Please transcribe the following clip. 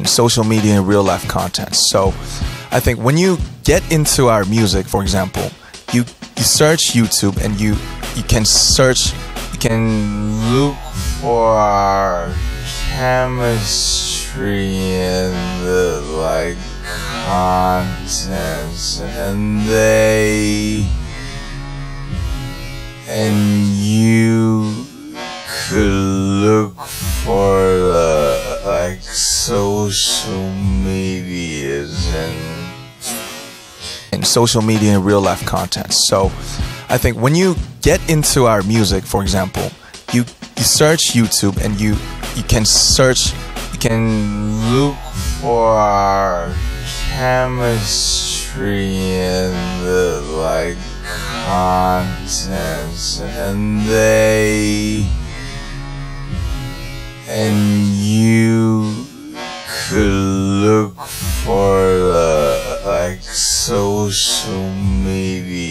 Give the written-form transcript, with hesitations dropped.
in social media and real life content. So I think when you get into our music, for example, you search YouTube and you can look for our chemistry and the like contents, and you could look for the like social medias and social media and real life content. So I think when you get into our music, for example, you search YouTube and you can look for our chemistry and the like contents, and you could look for the like social media